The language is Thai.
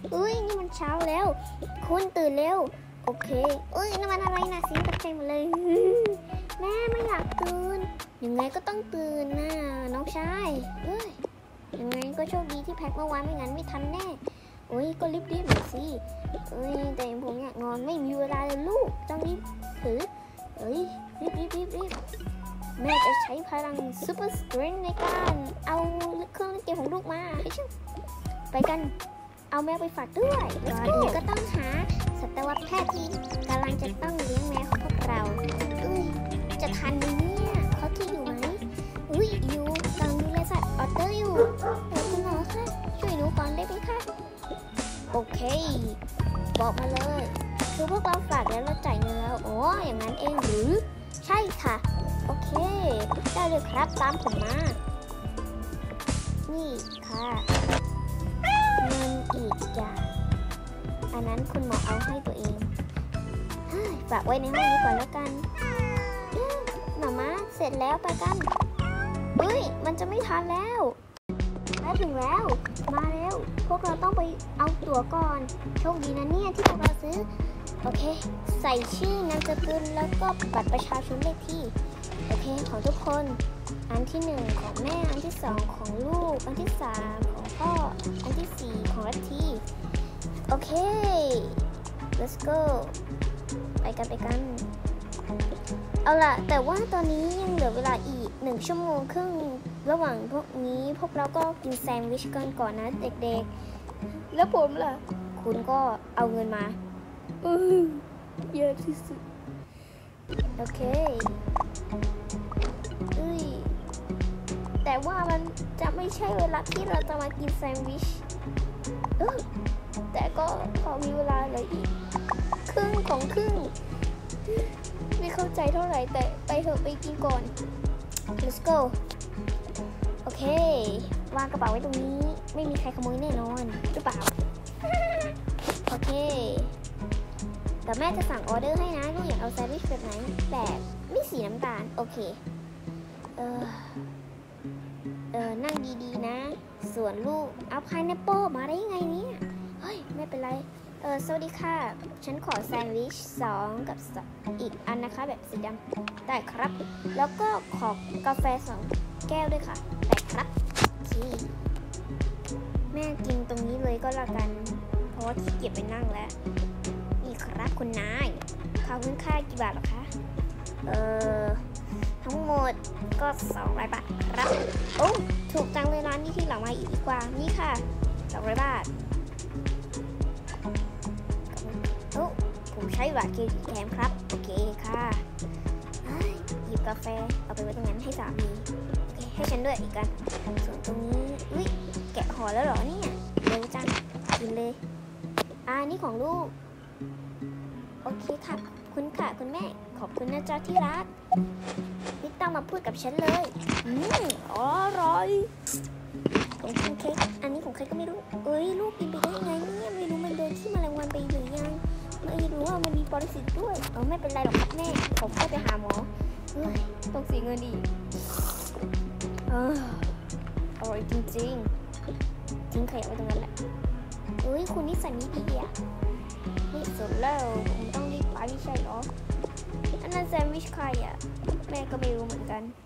นี่มันเช้าแล้วคุณตื่นเร็วโอเคนี่มันอะไรนะสิตกใจหมดเลยแม่ไม่อยากตื่นยังไงก็ต้องตื่นนะน้องชายยังไงก็โชคดีที่แพ็คเมื่อวานไม่งั้นไม่ทันแน่ก็รีบหน่อยสิแต่ผมอยากนอนไม่มีเวลาเลยลูกต้องรีบถือรีบแม่จะใช้พลังซูเปอร์สตริงในการเอาเครื่องเล่นเกมของลูกมาไปกันเอาแมวไปฝากด้วยก่อนอื่นก็ต้องหาสัตวแพทย์ที่กำลังจะต้องเลี้ยงแมวของพวกเราจะทันไหมเนี่ยเขาที่อยู่ไหมอยู่กำลังดูแลสัตว์ออเตอร์อยู่คุณหมอคะช่วยหนูก่อนได้ไหมคะโอเคบอกมาเลยคือพวกเราฝากแล้วเราจ่ายเงินแล้วอย่างนั้นเองหรือใช่ค่ะโอเคได้เลยครับตามผมมานี่ค่ะเงินอีกอย่างอันนั้นคุณหมอเอาให้ตัวเองฝากไว้ในห้องนี้ก่อนแล้วกันหมาม้าเสร็จแล้วไปกันมันจะไม่ทันแล้วถึงแล้วมาเร็วพวกเราต้องไปเอาตั๋วก่อนโชคดีนะเนี่ยที่พวกเราซื้อโอเคใส่ชื่อนามสกุลแล้วก็บัตรประชาชนเลขที่โอเคของทุกคนอันที่1ของแม่อันที่2ของลูกอันที่3ของพ่ออันที่4ของลัทธิโอเค let's go ไปกันเอาล่ะแต่ว่าตอนนี้ยังเหลือเวลาอีก1 ชั่วโมงครึ่งระหว่างพวกนี้พวกเราก็กินแซนด์วิชกันก่อนนะเด็กๆแล้วผมล่ะคุณก็เอาเงินมาเยอะที่สุดโอเคแต่ว่ามันจะไม่ใช่เวลาที่เราจะมากินแซนด์วิชแต่ก็พอมีเวลาเหลืออีกครึ่งของครึ่งไม่เข้าใจเท่าไหร่แต่ไปเถอะไปกินก่อน let's go โอเควางกระเป๋าไว้ตรงนี้ไม่มีใครขโมยแน่นอนหรือเปล่าโอเคแต่แม่จะสั่งออเดอร์ให้นะลูกอยากเอาแซนด์วิชแบบไหนแบบไม่สีน้ำตาลโอเคนั่งดีๆนะส่วนลูกเอาพายแอปเปิลมาได้ยังไงเนี่ยไม่เป็นไรสวัสดีค่ะฉันขอแซนด์วิช2กับอีกอันนะคะแบบสีดำได้ครับแล้วก็ขอกาแฟ2 แก้วด้วยค่ะได้ครับแม่กินตรงนี้เลยก็แล้วกันเพราะว่าขี้เกียจไปนั่งแล้วนี่ครับคุณนายค่าคุณค่ากี่บาทหรอคะทั้งหมดก็200 บาทครับถูกจังเลยร้านนี้ที่หลังมาอีกดีกว่านี่ค่ะ200 บาทผมใช้บัตรเครดิตแถมครับโอเคค่ะหยิบกาแฟเอาไปไว้ตรงนั้นให้สามีโอเคให้ฉันด้วยอีกกันส่วนตรงนี้แกะห่อแล้วเหรอเนี่ยเร็วจังกินเลยนี่ของลูกโอเคค่ะคุณค่ะคุณแม่ขอบคุณนะจ๊ะที่รักไม่ต้องมาพูดกับฉันเลยอร่อยของเค้กอันนี้ของใครก็ไม่รู้ลูกกินไปได้ยังไงเนี่ยไม่รู้มันโดนที่แมลงวันไปหรือยังไม่รู้ว่ามันมีปรสิตด้วยไม่เป็นไรหรอกครับแม่ผมแค่ไปหาหมอต้องเสียเงินดีอร่อยจริงๆทิ้งขยะไว้ตรงนั้นแหละคุณนิสัยไม่ดีนี่สุดแล้วผมต้องรีบไปไม่ใช่หรออันนั้นแซนด์วิชใครแม่ก็ไม่รู้เหมือนกัน